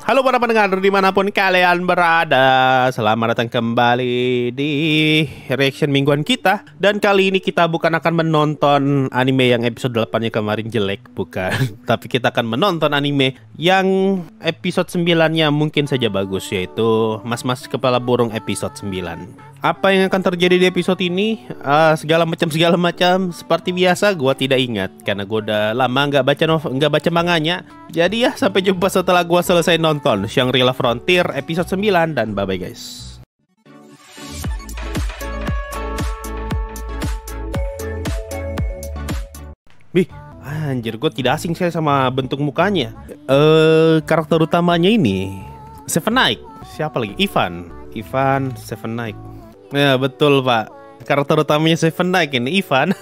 Halo para pendengar dimanapun kalian berada, selamat datang kembali di reaction mingguan kita. Dan kali ini kita bukan akan menonton anime yang episode 8-nya kemarin jelek, bukan. Tapi kita akan menonton anime yang episode 9-nya mungkin saja bagus, yaitu Mas-Mas Kepala Burung episode 9. Apa yang akan terjadi di episode ini? Segala macam. Seperti biasa, gua tidak ingat karena gua udah lama nggak baca manganya. Jadi ya, sampai jumpa setelah gua selesai nonton Shangri-La Frontier episode 9 dan bye bye guys. Bih, anjir, gue tidak asing saya sama bentuk mukanya. Karakter utamanya ini Seven Knight. Siapa lagi? Ivan Seven Knight. Ya betul pak, karakter utamanya Seven Knight ini Ivan.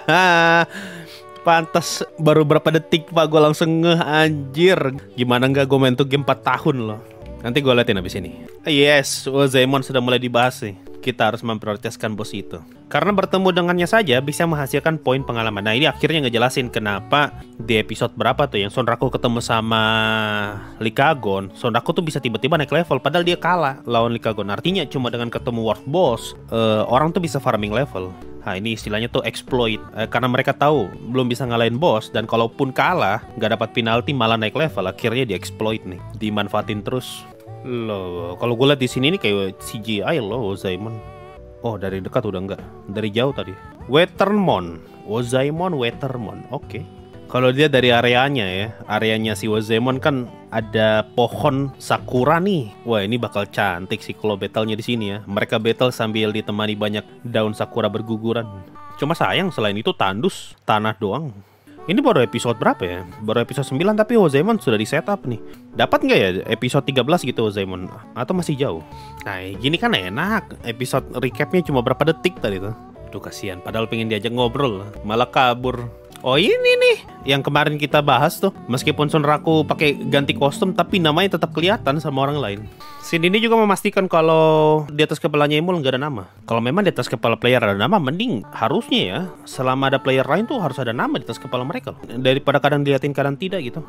Pantas baru berapa detik pak gue langsung ngeh, anjir. Gimana nggak gue main tuh game 4 tahun loh. Nanti gue liatin abis ini. Yes, Ozaemon sudah mulai dibahas nih. Kita harus memprioritaskan bos itu, karena bertemu dengannya saja bisa menghasilkan poin pengalaman. Nah ini akhirnya ngejelasin kenapa di episode berapa tuh yang Sonraku ketemu sama Likagon, Sonraku tuh bisa tiba-tiba naik level padahal dia kalah lawan Likagon. Artinya cuma dengan ketemu World Boss orang tuh bisa farming level. Nah ini istilahnya tuh exploit, karena mereka tahu belum bisa ngalahin bos, dan kalaupun kalah nggak dapat penalti malah naik level, akhirnya di exploit nih, dimanfaatin terus. Loh, kalau gue lihat di sini nih kayak CGI loh Ozaemon. Oh, dari dekat udah enggak, dari jauh tadi. Wetermon, Ozaemon Wetermon. Oke. Kalau dia dari areanya ya, areanya si Ozaemon kan ada pohon sakura nih. Wah, ini bakal cantik sih kalau battle-nya di sini ya. Mereka battle sambil ditemani banyak daun sakura berguguran. Cuma sayang selain itu tandus, tanah doang. Ini baru episode berapa ya? Baru episode 9 tapi Ozaemon sudah di setup nih. Dapat nggak ya episode 13 gitu Ozaemon? Atau masih jauh? Nah gini kan enak. Episode recapnya cuma berapa detik tadi tuh. Duh kasihan, padahal pengen diajak ngobrol malah kabur. Oh ini nih yang kemarin kita bahas tuh. Meskipun Sonraku pakai ganti kostum tapi namanya tetap kelihatan sama orang lain. Scene ini juga memastikan kalau di atas kepalanya Emul nggak ada nama. Kalau memang di atas kepala player ada nama, mending harusnya ya selama ada player lain tuh harus ada nama di atas kepala mereka loh. Daripada kadang diliatin kadang tidak gitu.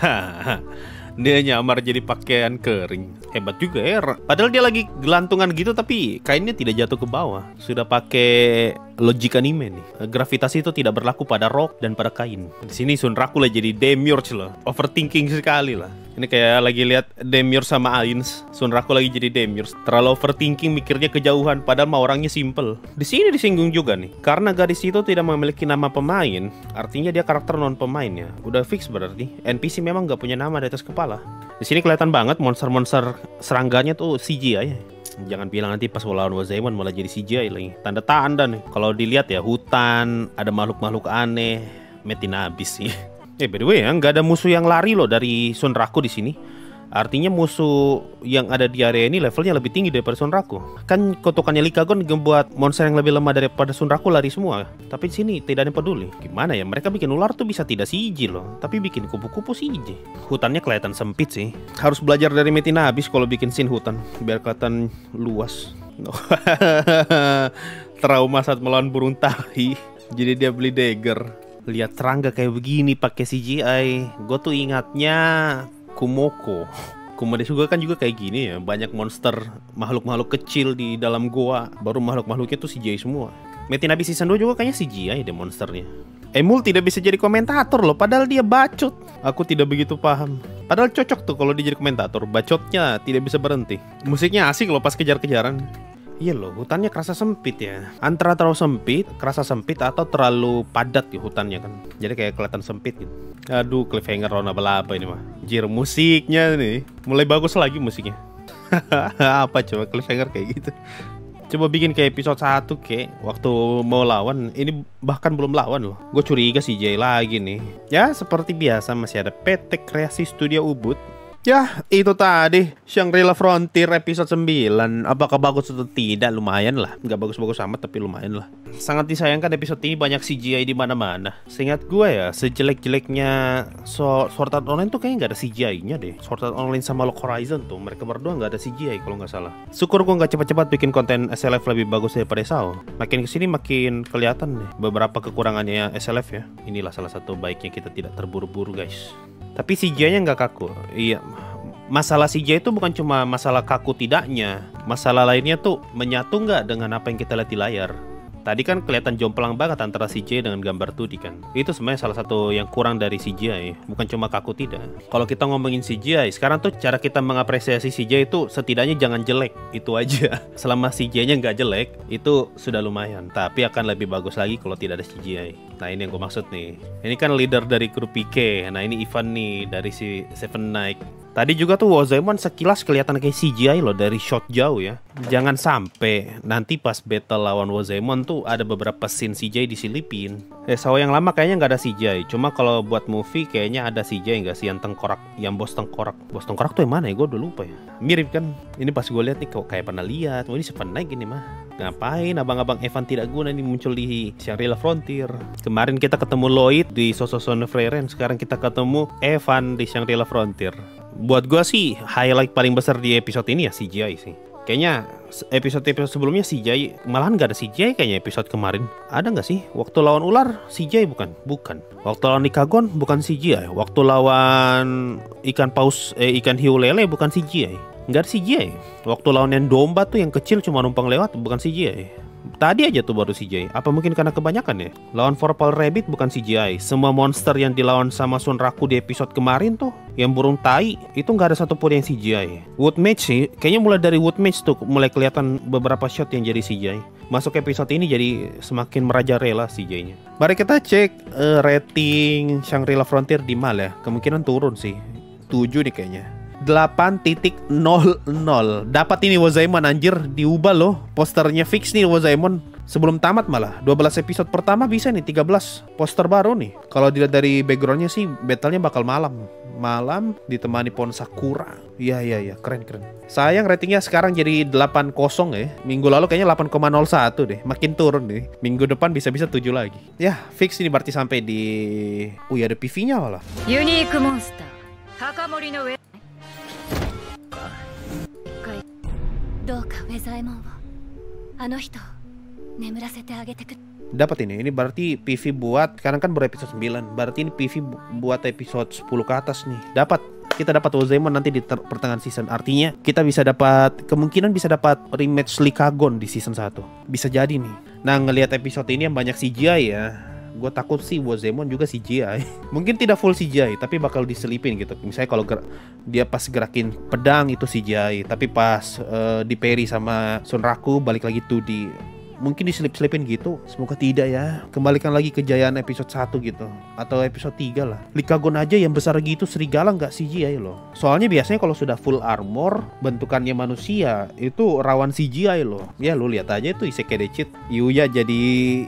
Dia nyamar jadi pakaian kering. Hebat juga ya. Padahal dia lagi gelantungan gitu tapi kainnya tidak jatuh ke bawah. Sudah pakai logik anime nih. Gravitasi itu tidak berlaku pada rok dan pada kain. Di sini Sonraku lah jadi demiurge loh. Overthinking sekali lah. Ini kayak lagi lihat Demiurge sama Ains. Sonraku lagi jadi Demiurge. Terlalu overthinking, mikirnya kejauhan padahal mah orangnya simple. Di sini disinggung juga nih. Karena gadis itu tidak memiliki nama pemain, artinya dia karakter non pemain ya. Udah fix berarti. NPC memang nggak punya nama di atas kepala. Di sini kelihatan banget monster-monster serangganya tuh CGI ya. Jangan bilang nanti pas lawan Ozaemon malah jadi CGI lagi. Tanda-tanda nih. Kalau dilihat ya hutan, ada makhluk-makhluk aneh, metin abis sih. By the way ya, nggak ada musuh yang lari loh dari Sonraku di sini. Artinya musuh yang ada di area ini levelnya lebih tinggi daripada Sonraku. Kan kutukannya Likagon membuat monster yang lebih lemah daripada Sonraku lari semua. Tapi di sini tidak ada yang peduli. Gimana ya, mereka bikin ular tuh bisa tidak CG loh, tapi bikin kupu-kupu CG. Hutannya kelihatan sempit sih. Harus belajar dari Metina habis kalau bikin scene hutan biar kelihatan luas. Trauma saat melawan burung tahi. Jadi dia beli dagger. Lihat serangga kayak begini pakai CGI, gue tuh ingatnya Kumoko. Kumadesuga kan juga kayak gini ya, banyak monster, makhluk-makhluk kecil di dalam goa, baru makhluk-makhluknya tuh CGI semua. Metinabi season 2 juga kayaknya CGI deh monsternya. Emul tidak bisa jadi komentator loh, padahal dia bacot. Aku tidak begitu paham. Padahal cocok tuh kalau dia jadi komentator, bacotnya tidak bisa berhenti. Musiknya asik loh pas kejar-kejaran. Iya loh, hutannya kerasa sempit ya. Antara terlalu sempit, kerasa sempit, atau terlalu padat ya hutannya kan. Jadi kayak kelihatan sempit gitu. Aduh, cliffhanger Rona apa ini mah. Jir, musiknya nih mulai bagus lagi musiknya. Apa coba cliffhanger kayak gitu. Coba bikin kayak episode 1 kayak waktu mau lawan. Ini bahkan belum lawan loh. Gue curiga si Jay lagi nih. Ya seperti biasa masih ada PT Kreasi Studio Ubud. Ya, itu tadi Shangri-La Frontier episode 9. Apakah bagus atau tidak? Lumayan lah. Nggak bagus-bagus amat, tapi lumayan lah. Sangat disayangkan episode ini banyak CGI di mana-mana. Seingat gue ya, sejelek-jeleknya Sword Art Online tuh kayaknya nggak ada CGI-nya deh. Sword Art Online sama Log Horizon tuh, mereka berdua nggak ada CGI kalau nggak salah. Syukur gue nggak cepat-cepat bikin konten SLF lebih bagus daripada SAO. Makin kesini makin kelihatan deh beberapa kekurangannya SLF ya. Inilah salah satu baiknya kita tidak terburu-buru guys. Tapi CGI-nya nggak kaku. Iya, masalah CJ itu bukan cuma masalah kaku tidaknya. Masalah lainnya tuh menyatu nggak dengan apa yang kita lihat di layar. Tadi kan kelihatan jomplang banget antara CJ dengan gambar 2D kan. Itu sebenarnya salah satu yang kurang dari CGI, bukan cuma kaku tidak. Kalau kita ngomongin CGI, sekarang tuh cara kita mengapresiasi CGI itu setidaknya jangan jelek, itu aja. Selama CGI-nya nggak jelek, itu sudah lumayan. Tapi akan lebih bagus lagi kalau tidak ada CGI. Nah ini yang gue maksud nih. Ini kan leader dari kru PK. Nah ini Ivan nih dari si Seven Knight. Tadi juga tuh Wozaemon sekilas kelihatan kayak CGI loh dari shot jauh ya. Jangan sampai nanti pas battle lawan Wozaemon tuh ada beberapa scene CGI disilipin. Sao yang lama kayaknya nggak ada CGI. Cuma kalau buat movie kayaknya ada CGI nggak sih yang tengkorak, yang bos tengkorak. Bos tengkorak tuh yang mana ya? Gue udah lupa ya. Mirip kan? Ini pas gue lihat nih kok kayak pernah lihat. Oh ini Seven Knight ini mah. Ngapain abang-abang Evan tidak guna ini muncul di Shangri-La Frontier. Kemarin kita ketemu Lloyd di Sososone Frieren. Sekarang kita ketemu Evan di Shangri-La Frontier. Buat gue sih highlight paling besar di episode ini ya CGI sih. Kayaknya episode-episode sebelumnya CGI, malahan gak ada CGI kayaknya episode kemarin. Ada gak sih? Waktu lawan ular CGI bukan? Bukan. Waktu lawan Ikagon bukan CGI. Waktu lawan ikan paus, ikan hiu lele bukan CGI. Nggak ada CGI. Waktu lawan yang domba tuh yang kecil cuma numpang lewat bukan CGI. Tadi aja tuh baru CGI. Apa mungkin karena kebanyakan ya? Lawan Vorpal Rabbit bukan CGI. Semua monster yang dilawan sama Sunraku di episode kemarin tuh, yang burung tai, itu nggak ada satupun yang CGI. Wood Mage sih, kayaknya mulai dari Wood Mage tuh mulai kelihatan beberapa shot yang jadi CGI. Masuk episode ini jadi semakin merajalela CGI-nya. Mari kita cek rating Shangri-La Frontier di mal ya. Kemungkinan turun sih. 7 nih kayaknya. 8.00. Dapat ini Wozaemon anjir, diubah loh. Posternya fix nih Wozaemon. Sebelum tamat malah 12 episode pertama bisa nih 13 poster baru nih. Kalau dilihat dari backgroundnya sih battlenya bakal malam ditemani pohon sakura. Iya keren. Sayang ratingnya sekarang jadi 8.0 ya. Minggu lalu kayaknya 8.01 deh. Makin turun nih. Minggu depan bisa-bisa 7 lagi. Ya fix ini berarti sampai di. Oh ya ada PV-nya malah. Unique monster Takamori no どうかウェザエモンをあの人を眠らせてあげてく。 Dapat ini berarti PV buat, sekarang kan baru episode 9. Berarti ini PV buat episode 10 ke atas nih. Kita dapat Wozaemon nanti di pertengahan season. Artinya kita bisa dapat, kemungkinan bisa dapat rematch Lycagon di season 1. Bisa jadi nih. Nah ngelihat episode ini yang banyak CGI ya, gue takut sih Wozaemon juga CGI. Mungkin tidak full CGI, tapi bakal diselipin gitu. Misalnya kalau dia pas gerakin pedang itu CGI, tapi pas di parry sama Sunraku balik lagi 2D. Mungkin diselip-selipin gitu. Semoga tidak ya. Kembalikan lagi kejayaan episode 1 gitu. Atau episode 3 lah. Lycagon aja yang besar gitu serigala nggak CGI loh. Soalnya biasanya kalau sudah full armor, bentukannya manusia, itu rawan CGI loh. Ya lu lihat aja itu Isekai Decit. Yuya jadi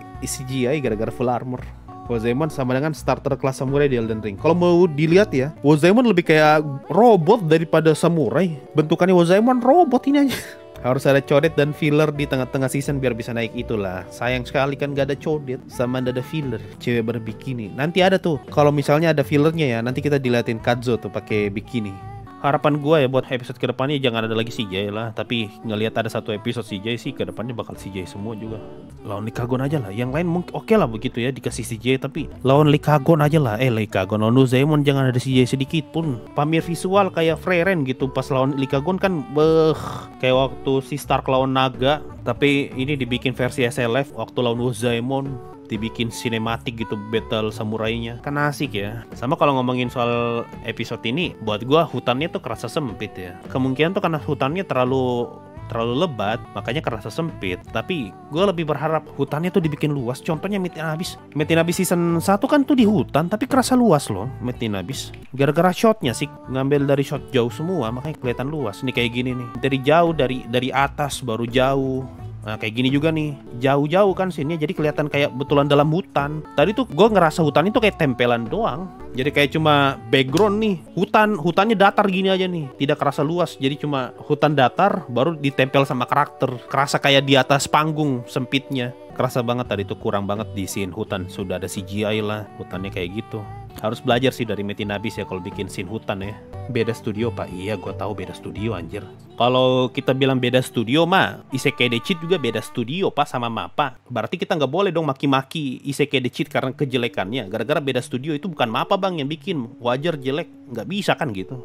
CGI gara-gara full armor. Wozaemon sama dengan starter kelas samurai di Elden Ring. Kalau mau dilihat ya, Wozaemon lebih kayak robot daripada samurai. Bentukannya Wozaemon robot ini aja. Harus ada codet dan filler di tengah-tengah season biar bisa naik itulah. Sayang sekali kan gak ada codet sama ada filler. Cewek berbikini. Nanti ada tuh. Kalau misalnya ada fillernya ya, nanti kita diliatin Kadzo tuh pakai bikini. Harapan gue ya buat episode kedepannya jangan ada lagi CGI lah. Tapi ngelihat ada satu episode CGI sih, kedepannya bakal CGI semua juga. Lawan Lycagon aja lah. Yang lain mungkin oke lah begitu ya dikasih CGI, tapi lawan Lycagon aja lah. Lycagon lawan Wozaemon jangan ada CGI sedikit pun. Pamer visual kayak Frieren gitu pas lawan Lycagon kan kayak waktu si Stark lawan Naga. Tapi ini dibikin versi SLF waktu lawan Wozaemon, dibikin sinematik gitu battle samurainya. Kan asik ya. Sama kalau ngomongin soal episode ini, buat gua hutannya tuh kerasa sempit ya. Kemungkinan tuh karena hutannya terlalu lebat, makanya kerasa sempit. Tapi gue lebih berharap hutannya tuh dibikin luas. Contohnya Metin Abyss. Metin Abyss season 1 kan tuh di hutan, tapi kerasa luas loh Metin Abyss. Gara-gara shotnya sih, ngambil dari shot jauh semua, makanya kelihatan luas. Ini kayak gini nih. Dari jauh, dari atas baru jauh. Nah kayak gini juga nih, jauh-jauh kan sini, jadi kelihatan kayak betulan dalam hutan. Tadi tuh gue ngerasa hutan itu kayak tempelan doang. Jadi kayak cuma background nih, hutannya datar gini aja nih, tidak kerasa luas. Jadi cuma hutan datar baru ditempel sama karakter. Kerasa kayak di atas panggung sempitnya. Kerasa banget tadi tuh kurang banget di scene hutan. Sudah ada CGI lah, hutannya kayak gitu. Harus belajar sih dari Metin Abyss ya kalau bikin scene hutan ya. Beda studio pak, iya gue tahu beda studio anjir. Kalau kita bilang beda studio mah, Isekai Decit juga beda studio pak sama MAPPA. Berarti kita nggak boleh dong maki-maki Isekai Decit karena kejelekannya. Gara-gara beda studio itu bukan MAPPA bang yang bikin, wajar jelek, nggak bisa kan gitu.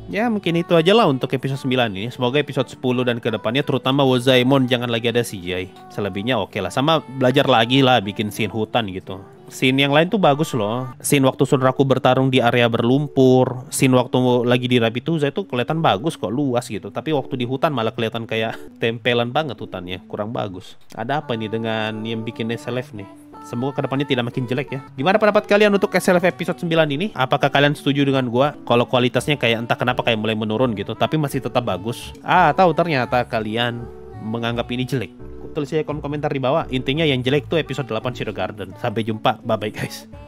Ya mungkin itu aja lah untuk episode 9 ini. Semoga episode 10 dan kedepannya terutama Wozaemon jangan lagi ada CGI. Selebihnya oke lah. Sama belajar lagi lah bikin scene hutan gitu. Scene yang lain tuh bagus loh. Scene waktu Sunraku bertarung di area berlumpur, scene waktu lagi di Rabbituzza itu kelihatan bagus kok, luas gitu. Tapi waktu di hutan malah kelihatan kayak tempelan banget hutannya, kurang bagus. Ada apa nih dengan yang bikin SLF nih? Semoga kedepannya tidak makin jelek ya. Gimana pendapat kalian untuk SLF episode 9 ini? Apakah kalian setuju dengan gua? Kalau kualitasnya kayak entah kenapa kayak mulai menurun gitu, tapi masih tetap bagus. Atau ternyata kalian menganggap ini jelek? Tulis aja kolom komentar di bawah. Intinya yang jelek tuh episode 8 Zero Garden. Sampai jumpa. Bye bye guys.